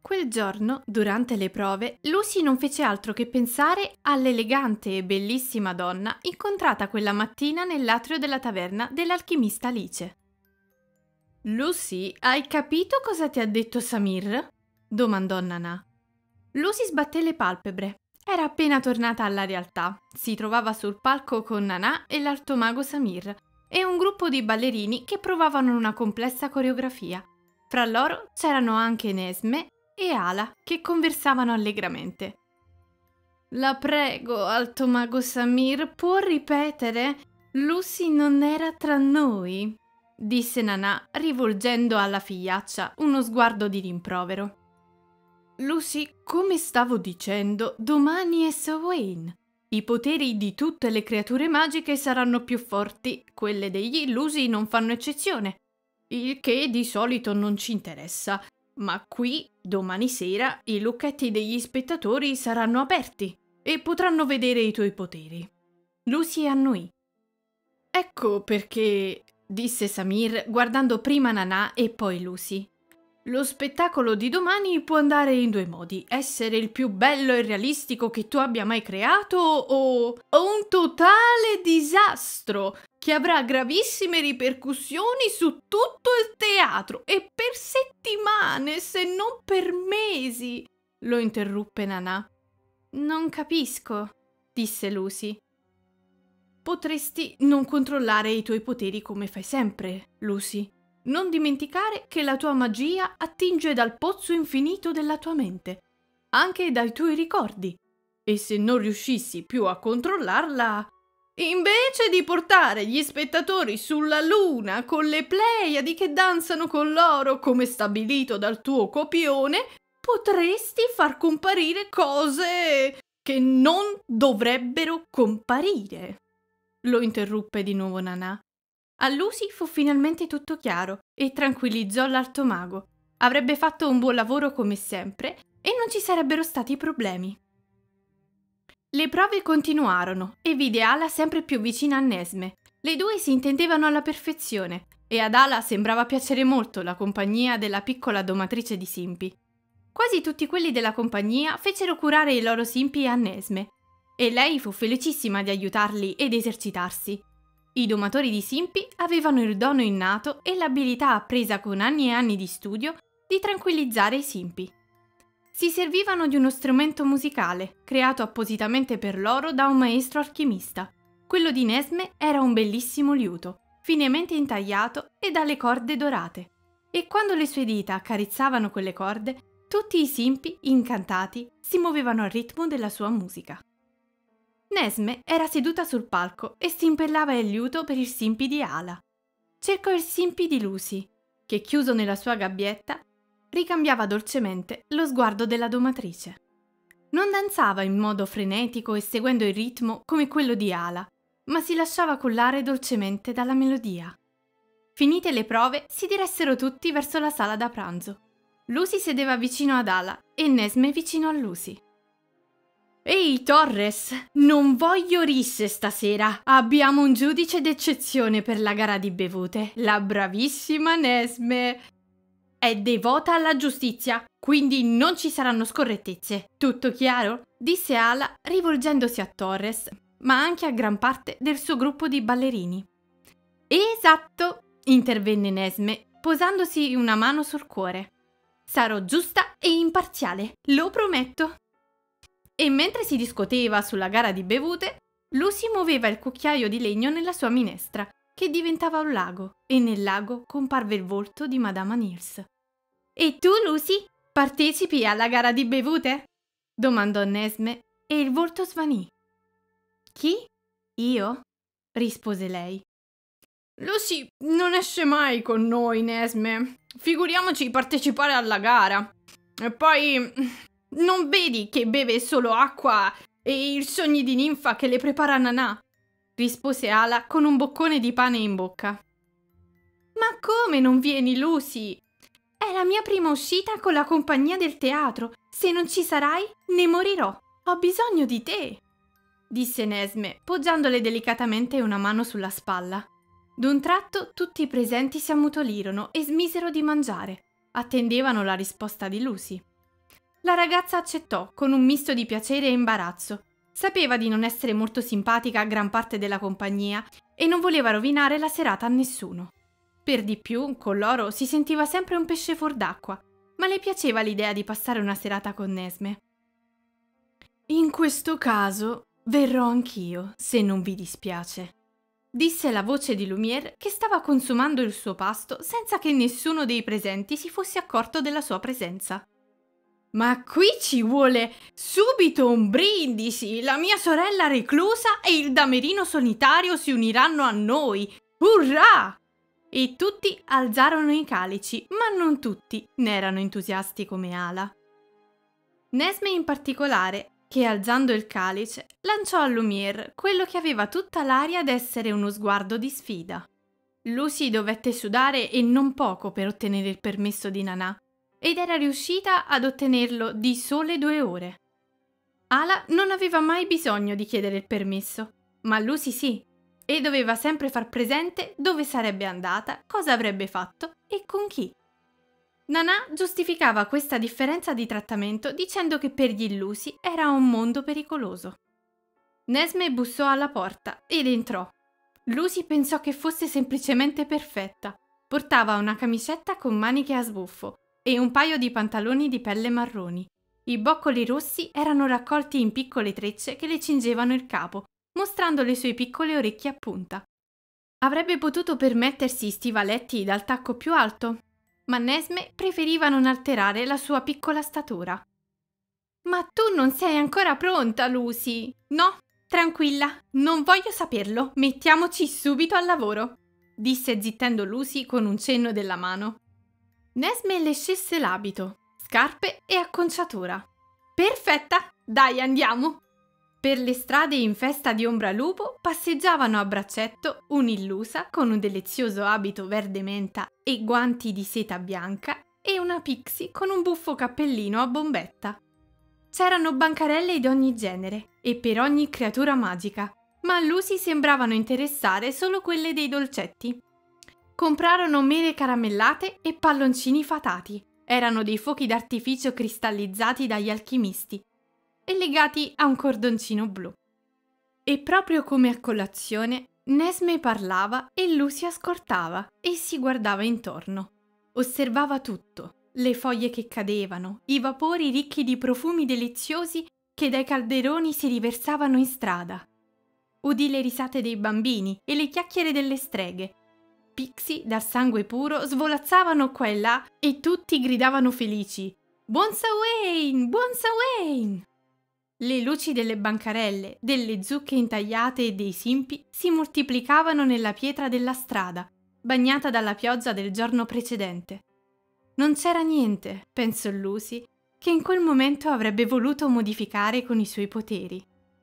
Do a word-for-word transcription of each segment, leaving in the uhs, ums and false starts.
Quel giorno, durante le prove, Lucy non fece altro che pensare all'elegante e bellissima donna incontrata quella mattina nell'atrio della taverna dell'alchimista Alice. Lucy, hai capito cosa ti ha detto Samir? Domandò Nana. Lucy sbatté le palpebre. Era appena tornata alla realtà. Si trovava sul palco con Nana e l'alto mago Samir e un gruppo di ballerini che provavano una complessa coreografia. Fra loro c'erano anche Nesme e Ala che conversavano allegramente. La prego, alto mago Samir, può ripetere? Lucy non era tra noi? Disse Nana, rivolgendo alla figliaccia uno sguardo di rimprovero. Lucy, come stavo dicendo, domani è Samhain. I poteri di tutte le creature magiche saranno più forti, quelle degli illusi non fanno eccezione, il che di solito non ci interessa. Ma qui, domani sera, i lucchetti degli spettatori saranno aperti e potranno vedere i tuoi poteri. Lucy annui. Ecco perché, disse Samir guardando prima Nana e poi Lucy. Lo spettacolo di domani può andare in due modi: essere il più bello e realistico che tu abbia mai creato o, o un totale disastro che avrà gravissime ripercussioni su tutto il teatro e per settimane, se non per mesi, lo interruppe Nana. Non capisco, disse Lucy. Potresti non controllare i tuoi poteri come fai sempre, Lucy. Non dimenticare che la tua magia attinge dal pozzo infinito della tua mente, anche dai tuoi ricordi. E se non riuscissi più a controllarla, invece di portare gli spettatori sulla luna con le Pleiadi che danzano con loro come stabilito dal tuo copione, potresti far comparire cose che non dovrebbero comparire. Lo interruppe di nuovo Nana. A Lucy fu finalmente tutto chiaro e tranquillizzò l'alto mago. Avrebbe fatto un buon lavoro come sempre e non ci sarebbero stati problemi. Le prove continuarono e vide Ala sempre più vicina a Nesme. Le due si intendevano alla perfezione e ad Ala sembrava piacere molto la compagnia della piccola domatrice di simpi. Quasi tutti quelli della compagnia fecero curare i loro simpi a Nesme e lei fu felicissima di aiutarli ed esercitarsi. I domatori di simpi avevano il dono innato e l'abilità appresa con anni e anni di studio di tranquillizzare i simpi. Si servivano di uno strumento musicale, creato appositamente per loro da un maestro alchimista. Quello di Nesme era un bellissimo liuto, finemente intagliato e dalle corde dorate. E quando le sue dita accarezzavano quelle corde, tutti i simpi, incantati, si muovevano al ritmo della sua musica. Nesme era seduta sul palco e stimpellava il liuto per il simpi di Ala. Cercò il simpi di Lucy, che chiuso nella sua gabbietta, ricambiava dolcemente lo sguardo della domatrice. Non danzava in modo frenetico e seguendo il ritmo come quello di Ala, ma si lasciava cullare dolcemente dalla melodia. Finite le prove, si diressero tutti verso la sala da pranzo. Lucy sedeva vicino ad Ala e Nesme vicino a Lucy. Ehi Torres, non voglio risse stasera. Abbiamo un giudice d'eccezione per la gara di bevute, la bravissima Nesme. È devota alla giustizia, quindi non ci saranno scorrettezze. Tutto chiaro? Disse Ala rivolgendosi a Torres, ma anche a gran parte del suo gruppo di ballerini. Esatto, intervenne Nesme, posandosi una mano sul cuore. Sarò giusta e imparziale, lo prometto. E mentre si discuteva sulla gara di bevute, Lucy muoveva il cucchiaio di legno nella sua minestra, che diventava un lago, e nel lago comparve il volto di Madama Nils. E tu, Lucy, partecipi alla gara di bevute? Domandò Nesme, e il volto svanì. Chi? Io? Rispose lei. Lucy non esce mai con noi, Nesme. Figuriamoci partecipare alla gara. E poi... non vedi che beve solo acqua e i sogni di ninfa che le prepara Nana? Rispose Ala con un boccone di pane in bocca. Ma come non vieni, Lucy? È la mia prima uscita con la compagnia del teatro. Se non ci sarai, ne morirò. Ho bisogno di te, disse Nesme, poggiandole delicatamente una mano sulla spalla. D'un tratto tutti i presenti si ammutolirono e smisero di mangiare. Attendevano la risposta di Lucy. La ragazza accettò con un misto di piacere e imbarazzo. Sapeva di non essere molto simpatica a gran parte della compagnia e non voleva rovinare la serata a nessuno. Per di più, con loro si sentiva sempre un pesce fuor d'acqua, ma le piaceva l'idea di passare una serata con Nesme. «In questo caso verrò anch'io, se non vi dispiace», disse la voce di Lumière, che stava consumando il suo pasto senza che nessuno dei presenti si fosse accorto della sua presenza. «Ma qui ci vuole subito un brindisi! La mia sorella reclusa e il damerino solitario si uniranno a noi! Urrà!» E tutti alzarono i calici, ma non tutti ne erano entusiasti come Ala. Nesme in particolare, che alzando il calice lanciò a Lumière quello che aveva tutta l'aria d'essere uno sguardo di sfida. Lucy dovette sudare e non poco per ottenere il permesso di Nanà, ed era riuscita ad ottenerlo di sole due ore. Ala non aveva mai bisogno di chiedere il permesso, ma Lucy sì, e doveva sempre far presente dove sarebbe andata, cosa avrebbe fatto e con chi. Nanà giustificava questa differenza di trattamento dicendo che per gli illusi era un mondo pericoloso. Nesme bussò alla porta ed entrò. Lucy pensò che fosse semplicemente perfetta. Portava una camicetta con maniche a sbuffo e un paio di pantaloni di pelle marroni. I boccoli rossi erano raccolti in piccole trecce che le cingevano il capo, mostrando le sue piccole orecchie a punta. Avrebbe potuto permettersi stivaletti dal tacco più alto, ma Nesme preferiva non alterare la sua piccola statura. «Ma tu non sei ancora pronta, Lucy!» «No, tranquilla, non voglio saperlo, mettiamoci subito al lavoro», disse zittendo Lucy con un cenno della mano. Nesme le scelse l'abito, scarpe e acconciatura. «Perfetta! Dai, andiamo!» Per le strade in festa di ombralupo passeggiavano a braccetto un'illusa con un delizioso abito verde menta e guanti di seta bianca e una pixie con un buffo cappellino a bombetta. C'erano bancarelle di ogni genere e per ogni creatura magica, ma a Lucy sembravano interessare solo quelle dei dolcetti. Comprarono mele caramellate e palloncini fatati. Erano dei fuochi d'artificio cristallizzati dagli alchimisti e legati a un cordoncino blu. E proprio come a colazione, Nesme parlava e Lucy ascoltava e si guardava intorno. Osservava tutto, le foglie che cadevano, i vapori ricchi di profumi deliziosi che dai calderoni si riversavano in strada. Udì le risate dei bambini e le chiacchiere delle streghe. Pixie dal sangue puro svolazzavano qua e là e tutti gridavano felici: «Buon Samhain! Buon Samhain!» Le luci delle bancarelle, delle zucche intagliate e dei simpi si moltiplicavano nella pietra della strada, bagnata dalla pioggia del giorno precedente. Non c'era niente, pensò Lucy, che in quel momento avrebbe voluto modificare con i suoi poteri.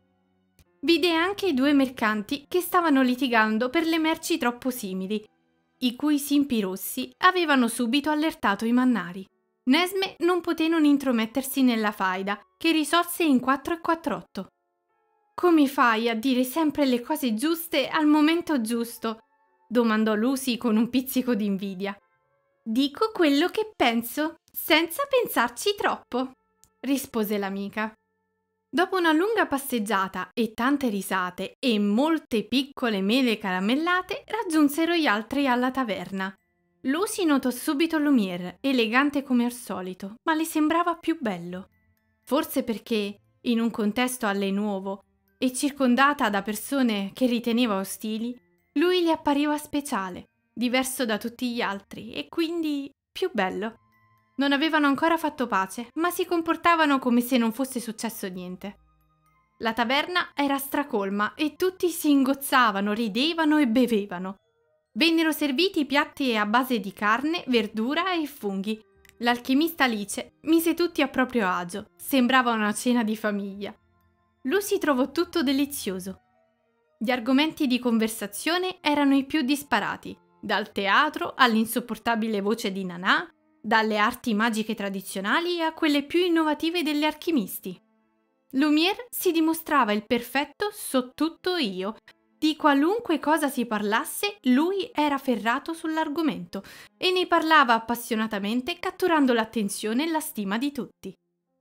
Vide anche i due mercanti che stavano litigando per le merci troppo simili, i cui simpi rossi avevano subito allertato i mannari. Nesme non poté non intromettersi nella faida, che risorse in quattro e quattr'otto. «Come fai a dire sempre le cose giuste al momento giusto?» domandò Lucy con un pizzico di invidia. «Dico quello che penso, senza pensarci troppo», rispose l'amica. Dopo una lunga passeggiata e tante risate e molte piccole mele caramellate, raggiunsero gli altri alla taverna. Lucy notò subito Lumière, elegante come al solito, ma le sembrava più bello. Forse perché, in un contesto a lei nuovo e circondata da persone che riteneva ostili, lui le appariva speciale, diverso da tutti gli altri e quindi più bello. Non avevano ancora fatto pace, ma si comportavano come se non fosse successo niente. La taverna era stracolma e tutti si ingozzavano, ridevano e bevevano. Vennero serviti piatti a base di carne, verdura e funghi. L'alchimista Alice mise tutti a proprio agio, sembrava una cena di famiglia. Lucy trovò tutto delizioso. Gli argomenti di conversazione erano i più disparati, dal teatro all'insopportabile voce di Nanà, dalle arti magiche tradizionali a quelle più innovative degli alchimisti. Lumière si dimostrava il perfetto so tutto io. Di qualunque cosa si parlasse, lui era ferrato sull'argomento e ne parlava appassionatamente, catturando l'attenzione e la stima di tutti.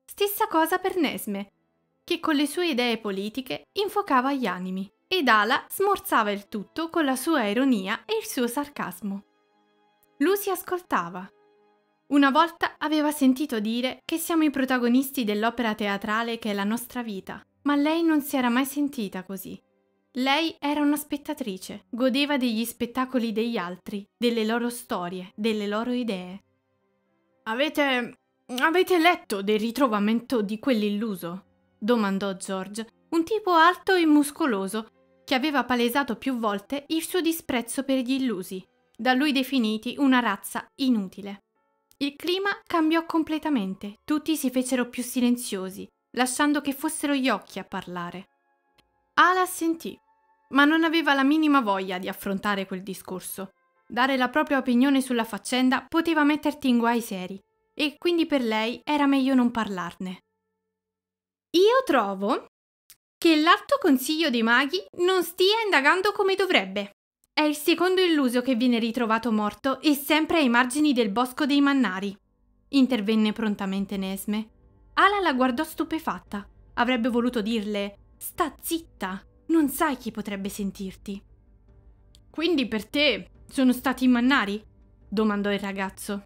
Stessa cosa per Nesme, che con le sue idee politiche infocava gli animi, ed Ala smorzava il tutto con la sua ironia e il suo sarcasmo. Lucy ascoltava. Una volta aveva sentito dire che siamo i protagonisti dell'opera teatrale che è la nostra vita, ma lei non si era mai sentita così. Lei era una spettatrice, godeva degli spettacoli degli altri, delle loro storie, delle loro idee. Avete... avete letto del ritrovamento di quell'illuso? Domandò George, un tipo alto e muscoloso, che aveva palesato più volte il suo disprezzo per gli illusi, da lui definiti una razza inutile. Il clima cambiò completamente, tutti si fecero più silenziosi, lasciando che fossero gli occhi a parlare. Ala assentì, ma non aveva la minima voglia di affrontare quel discorso. Dare la propria opinione sulla faccenda poteva metterti in guai seri, e quindi per lei era meglio non parlarne. Io trovo che l'Alto Consiglio dei Maghi non stia indagando come dovrebbe. È il secondo illuso che viene ritrovato morto e sempre ai margini del bosco dei Mannari. Intervenne prontamente Nesme. Ala la guardò stupefatta. Avrebbe voluto dirle: sta zitta, non sai chi potrebbe sentirti. Quindi per te sono stati i Mannari? Domandò il ragazzo.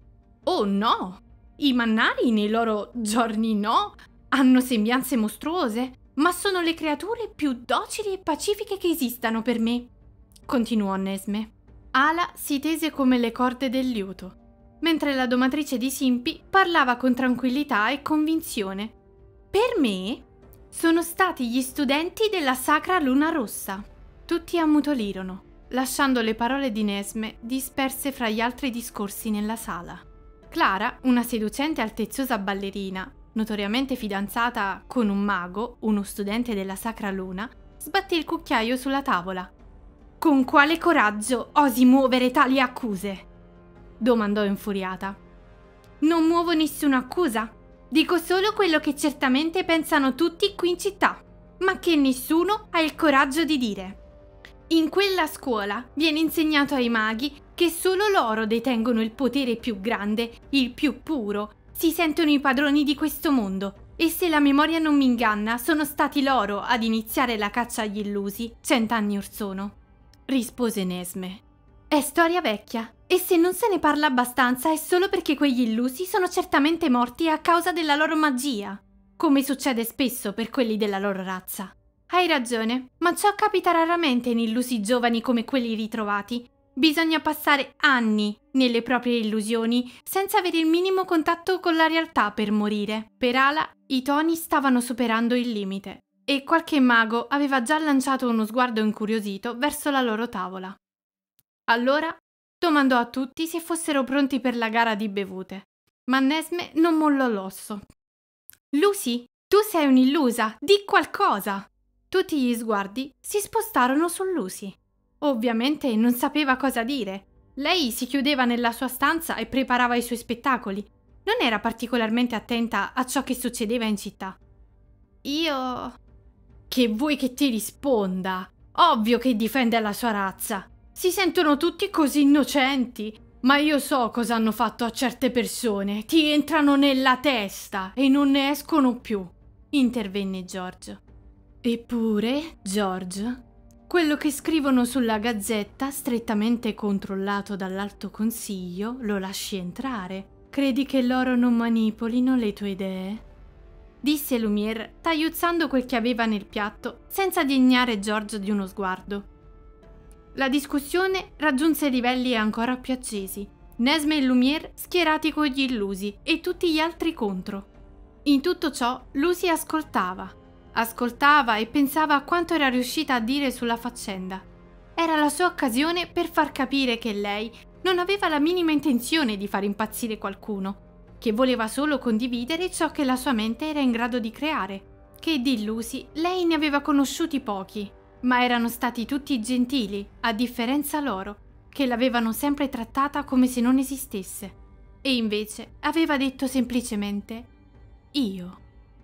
Oh no! I Mannari nei loro giorni no, hanno sembianze mostruose, ma sono le creature più docili e pacifiche che esistano per me, continuò Nesme. Ala si tese come le corde del liuto, mentre la domatrice di Simpi parlava con tranquillità e convinzione. Per me sono stati gli studenti della Sacra Luna Rossa. Tutti ammutolirono, lasciando le parole di Nesme disperse fra gli altri discorsi nella sala. Clara, una seducente e altezzosa ballerina, notoriamente fidanzata con un mago, uno studente della Sacra Luna, sbatté il cucchiaio sulla tavola. «Con quale coraggio osi muovere tali accuse?» domandò infuriata. «Non muovo nessuna accusa. Dico solo quello che certamente pensano tutti qui in città, ma che nessuno ha il coraggio di dire. In quella scuola viene insegnato ai maghi che solo loro detengono il potere più grande, il più puro, si sentono i padroni di questo mondo, e se la memoria non mi inganna sono stati loro ad iniziare la caccia agli illusi cent'anni or sono», rispose Nesme. «È storia vecchia, e se non se ne parla abbastanza è solo perché quegli illusi sono certamente morti a causa della loro magia, come succede spesso per quelli della loro razza. Hai ragione, ma ciò capita raramente in illusi giovani come quelli ritrovati. Bisogna passare anni nelle proprie illusioni senza avere il minimo contatto con la realtà per morire». Per Ala i toni stavano superando il limite e qualche mago aveva già lanciato uno sguardo incuriosito verso la loro tavola. Allora domandò a tutti se fossero pronti per la gara di bevute, ma Nesme non mollò l'osso. «Lucy, tu sei un'illusa, di qualcosa!» Tutti gli sguardi si spostarono su Lucy. Ovviamente non sapeva cosa dire. Lei si chiudeva nella sua stanza e preparava i suoi spettacoli. Non era particolarmente attenta a ciò che succedeva in città. «Io...» «Che vuoi che ti risponda? Ovvio che difende la sua razza. Si sentono tutti così innocenti, ma io so cosa hanno fatto a certe persone. Ti entrano nella testa e non ne escono più», intervenne George. «Eppure, George, quello che scrivono sulla gazzetta, strettamente controllato dall'Alto Consiglio, lo lasci entrare. Credi che loro non manipolino le tue idee?» disse Lumière, tagliuzzando quel che aveva nel piatto, senza degnare George di uno sguardo. La discussione raggiunse livelli ancora più accesi. Nesme e Lumière schierati con gli illusi e tutti gli altri contro. In tutto ciò, Lucy ascoltava. Ascoltava e pensava a quanto era riuscita a dire sulla faccenda. Era la sua occasione per far capire che lei non aveva la minima intenzione di far impazzire qualcuno, che voleva solo condividere ciò che la sua mente era in grado di creare, che di illusi lei ne aveva conosciuti pochi, ma erano stati tutti gentili, a differenza loro, che l'avevano sempre trattata come se non esistesse, e invece aveva detto semplicemente «io».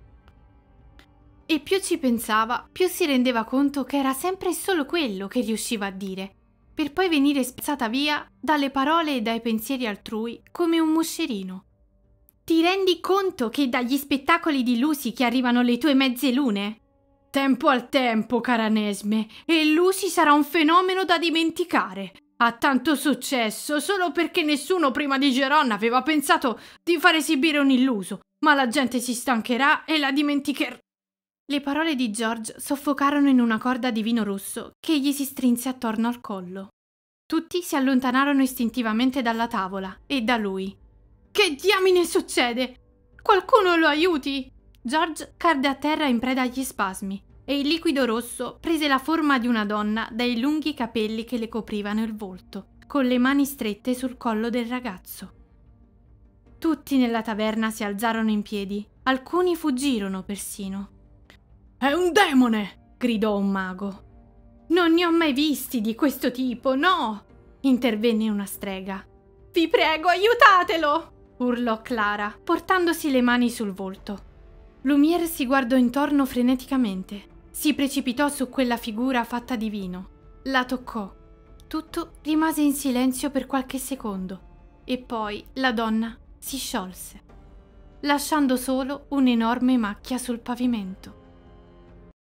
E più ci pensava, più si rendeva conto che era sempre solo quello che riusciva a dire, per poi venire spazzata via dalle parole e dai pensieri altrui come un moscerino. Ti rendi conto che dagli spettacoli di Lucy che arrivano le tue mezze lune? Tempo al tempo, cara Nesme, e Lucy sarà un fenomeno da dimenticare. Ha tanto successo solo perché nessuno prima di Geron aveva pensato di far esibire un illuso, ma la gente si stancherà e la dimenticherà. Le parole di George soffocarono in una corda di vino rosso che gli si strinse attorno al collo. Tutti si allontanarono istintivamente dalla tavola e da lui. Che diamine succede? Qualcuno lo aiuti! George cadde a terra in preda agli spasmi e il liquido rosso prese la forma di una donna dai lunghi capelli che le coprivano il volto, con le mani strette sul collo del ragazzo. Tutti nella taverna si alzarono in piedi, alcuni fuggirono persino. «È un demone!» gridò un mago. «Non ne ho mai visti di questo tipo, no!» intervenne una strega. «Vi prego, aiutatelo!» urlò Clara, portandosi le mani sul volto. Lumière si guardò intorno freneticamente. Si precipitò su quella figura fatta di vino. La toccò. Tutto rimase in silenzio per qualche secondo e poi la donna si sciolse, lasciando solo un'enorme macchia sul pavimento.